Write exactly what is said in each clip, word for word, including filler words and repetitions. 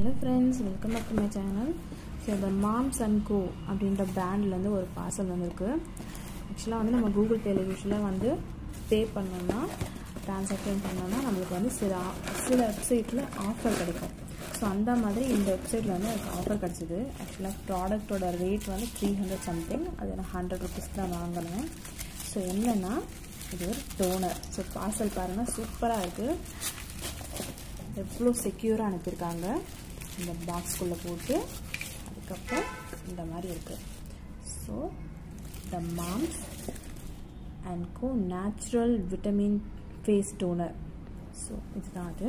Hello friends, welcome back to my channel. So the Moms and Co அப்படிங்கற பிராண்ட்ல இருந்து ஒரு பார்சல் வந்திருக்கு. एक्चुअली வந்து நம்ம Google Pay ல யூசுவலா வந்து பே பண்ணோம்னா ட்ரான்சாக்ஷன் பண்ணோம்னா நமக்கு வந்து சில சில வெப்சைட்ல ஆஃபர் கிடைக்கும். சோ அந்த மாதிரி இந்த வெப்சைட்ல வந்து எனக்கு ஆஃபர் கிடைச்சது. एक्चुअली ப்ராடக்ட்டோட ரேட் வந்து three hundred something. அது நான் one hundred rupees தான் வாங்குனேன். சோ என்னன்னா இது ஒரு டோனர். சோ பார்சல் பாருங்க சூப்பரா இருக்கு. எவ்வளோ செக்யூராக அனுப்பியிருக்காங்க. இந்த பாக்ஸ்குள்ளே போட்டு அதுக்கப்புறம் இந்த மாதிரி இருக்குது. So the mom's and co natural vitamin face toner. So இதுதான் அது.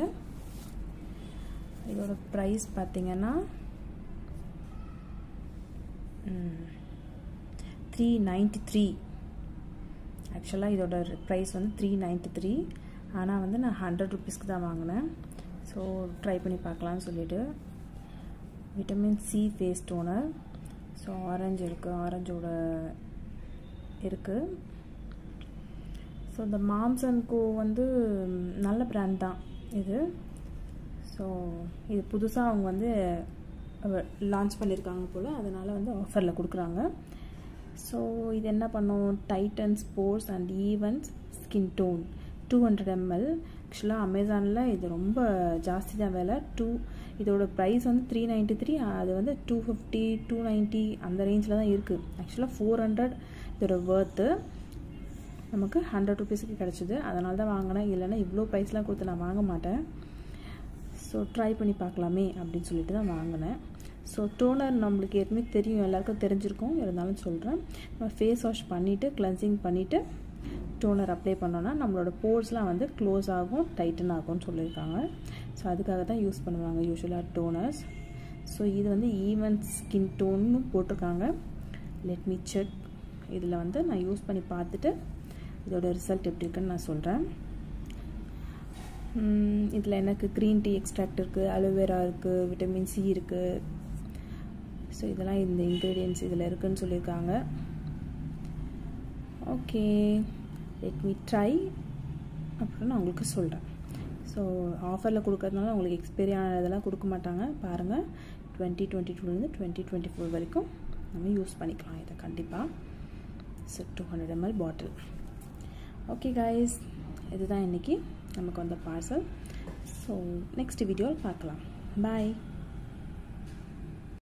இதோட ப்ரைஸ் பார்த்தீங்கன்னா த்ரீ நைன்டி த்ரீ ஆக்சுவலாக இதோட ப்ரைஸ் வந்து த்ரீ நைன்டி த்ரீ ஆனால் வந்து நான் ஹண்ட்ரட் ருபீஸ்க்கு தான் வாங்கினேன். ஸோ ட்ரை பண்ணி பார்க்கலான்னு சொல்லிவிட்டு vitamin C face toner. So orange இருக்குது, ஆரஞ்சோட இருக்குது. ஸோ இந்த மாம்ஸ் அண்ட் கோ வந்து நல்ல பிராண்ட் தான் இது. ஸோ இது புதுசாக அவங்க வந்து லான்ச் பண்ணியிருக்காங்க போல், அதனால் வந்து ஆஃபரில் கொடுக்குறாங்க. ஸோ இது என்ன பண்ணும், tightens pores and evens skin tone two hundred ML. ஆக்சுவலாக அமேசானில் இது ரொம்ப ஜாஸ்தி தான் விலை. டூ இதோட ப்ரைஸ் வந்து த்ரீ நைன்ட்டி த்ரீ அது வந்து டூ ஃபிஃப்டி டூ நைன்ட்டி அந்த ரேஞ்சில் தான் இருக்குது. ஆக்சுவலாக ஃபோர் ஹண்ட்ரட் இதோட ஒர்த்து நமக்கு ஹண்ட்ரட் ருபீஸுக்கு கிடச்சிது. அதனால தான் வாங்கினேன். இல்லைன்னா இவ்வளோ ப்ரைஸ்லாம் கொடுத்து நான் வாங்க மாட்டேன். ஸோ ட்ரை பண்ணி பார்க்கலாமே அப்படின்னு சொல்லிட்டு தான் வாங்கினேன். ஸோ டோனர் நம்மளுக்கு ஏற்கனவே தெரியும், எல்லாருக்கும் தெரிஞ்சிருக்கும், இருந்தாலும் சொல்கிறேன். நம்ம ஃபேஸ் வாஷ் பண்ணிவிட்டு கிளென்சிங் பண்ணிவிட்டு டோனர் அப்ளை பண்ணோன்னா நம்மளோட போர்ஸ்லாம் வந்து க்ளோஸ் ஆகும், டைட்டன் ஆகும்னு சொல்லியிருக்காங்க. ஸோ அதுக்காக தான் யூஸ் பண்ணுவாங்க யூஸ்வலாக டோனர்ஸ். ஸோ இது வந்து ஈவன் ஸ்கின் டோன்னு போட்டிருக்காங்க. Let me check. இதில் வந்து நான் யூஸ் பண்ணி பார்த்துட்டு இதோட ரிசல்ட் எப்படி இருக்குன்னு நான் சொல்கிறேன். இதில் எனக்கு க்ரீன் டீ எக்ஸ்ட்ராக்ட் இருக்குது, அலோவேரா இருக்குது, விட்டமின் சி இருக்குது. ஸோ இதெல்லாம் இந்த இன்க்ரீடியன்ட்ஸ் இதில் இருக்குதுன்னு சொல்லியிருக்காங்க. Okay, let me try. அப்புறம் நான் உங்களுக்கு சொல்கிறேன். ஸோ ஆஃபரில் கொடுக்கறதுனால உங்களுக்கு எக்ஸ்பைரி ஆனதெல்லாம் கொடுக்க மாட்டாங்க. பாருங்கள், டுவெண்ட்டி டுவெண்ட்டி டூலேருந்து டுவெண்ட்டி டுவெண்ட்டி ஃபோர் வரைக்கும் நம்ம யூஸ் பண்ணிக்கலாம் இதை கண்டிப்பாக. So two hundred ML bottle. Okay guys, இதுதான் இன்றைக்கி நமக்கு வந்த பார்சல். ஸோ நெக்ஸ்ட் வீடியோவில் பார்க்கலாம். பாய்.